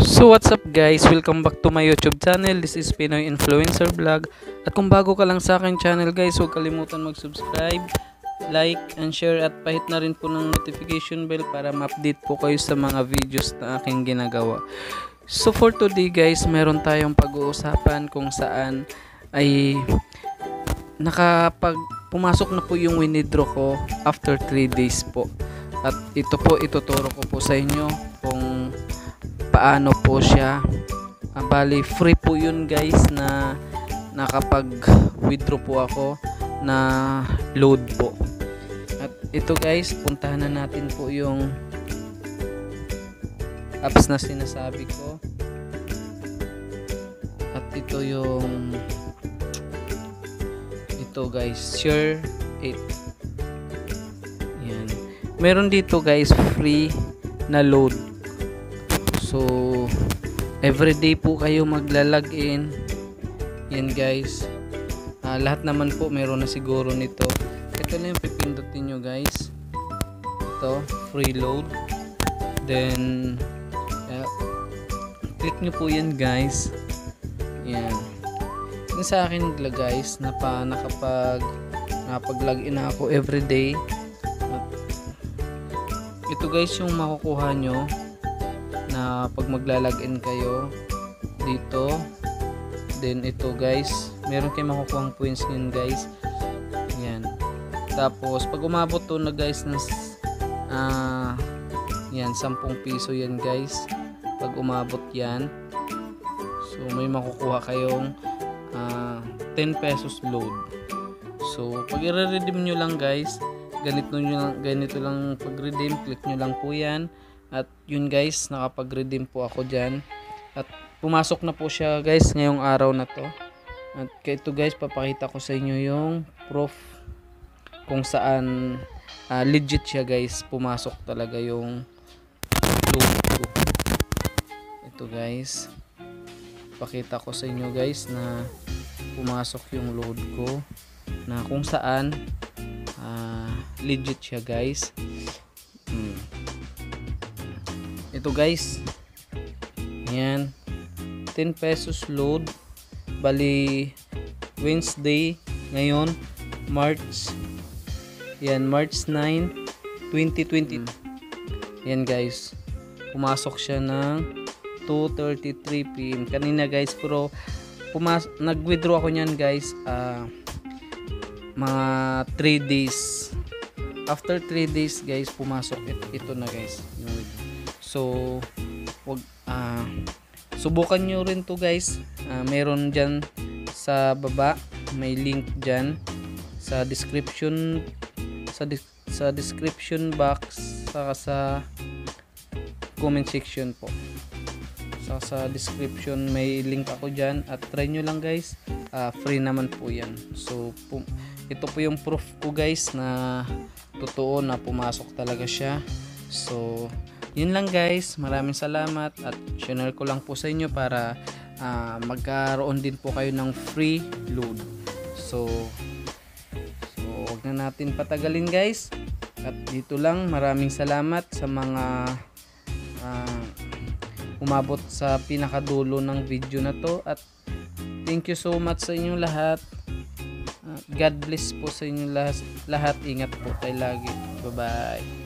So what's up guys, welcome back to my YouTube channel. This is Pinoy Influencer Vlog. At kung bago ka lang sa aking channel guys, huwag kalimutan mag-subscribe, like, and share, at pahit na rin po ng notification bell para ma-update po kayo sa mga videos na aking ginagawa. So for today guys, meron tayong pag-uusapan kung saan ay pumasok na po yung withdraw ko after 3 days po. At ito po, ituturo ko po sa inyo kung paano po siya. Bali free po yun guys, na nakapag withdraw po ako na load po. At ito guys, puntahan na natin po yung apps na sinasabi ko. At ito yung guys, Share 8. Yan. Meron dito guys free na load. So everyday po kayo magla-login. Yan guys. Lahat naman po meron na siguro nito. Ito na yung pipindutin nyo guys. Ito, free load. Then click nyo po yan guys. Yan. Yung sa akin guys, nakapag-login na ako everyday. Ito guys yung makukuha nyo na pag magla-login kayo dito. Then ito guys, meron kayong makukuha points ngayon guys. Yan. Tapos pag umabot to na guys ng yan 10 piso yan guys. Pag umabot yan, so may makukuha kayong 10 pesos load. So pag i-redeem nyo lang guys, ganito lang pag-redeem, click nyo lang po yan. At yun guys, nakapag-redeem po ako dyan. At pumasok na po siya guys ngayong araw na to. At ito guys, papakita ko sa inyo yung proof kung saan legit siya guys. Pumasok talaga yung load ko. Ito guys, pakita ko sa inyo guys na pumasok yung load ko, na kung saan legit siya guys. Ito guys, ayan, 10 pesos load. Bali Wednesday ngayon, March 9, 2020. Yan guys, pumasok siya ng 2:33 PM kanina guys. Pero nag-withdraw ako niyan guys mga 3 days. After 3 days guys, pumasok ito na guys yung withdraw. So subukan nyo rin to guys. Meron dyan sa baba, may link dyan sa description box, saka sa comment section po. Sa description may link ako dyan, at try nyo lang guys. Free naman po yan. So ito po yung proof ko guys na totoo na pumasok talaga siya. So yun lang guys, maraming salamat, at share ko lang po sa inyo para magkaroon din po kayo ng free load. So wag na natin patagalin guys, at dito lang. Maraming salamat sa mga umabot sa pinakadulo ng video na to, at thank you so much sa inyong lahat. God bless po sa inyong lahat. Ingat po tayo lagi. Bye bye.